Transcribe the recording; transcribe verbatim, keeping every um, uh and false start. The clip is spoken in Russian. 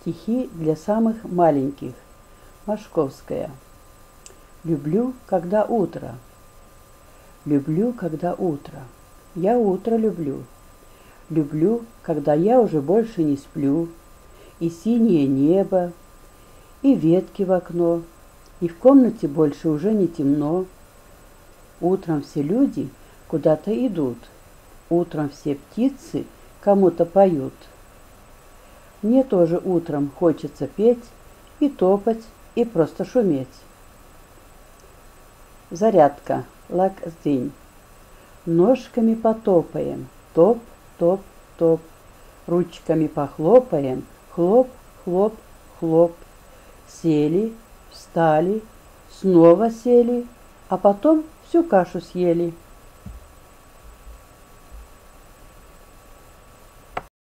Стихи для самых маленьких. Машковская. Люблю, когда утро. Люблю, когда утро. Я утро люблю. Люблю, когда я уже больше не сплю. И синее небо, и ветки в окно, и в комнате больше уже не темно. Утром все люди куда-то идут. Утром все птицы кому-то поют. Мне тоже утром хочется петь и топать, и просто шуметь. Зарядка. Лак-день. Ножками потопаем. Топ, топ, топ. Ручками похлопаем. Хлоп, хлоп, хлоп. Сели, встали, снова сели, а потом всю кашу съели.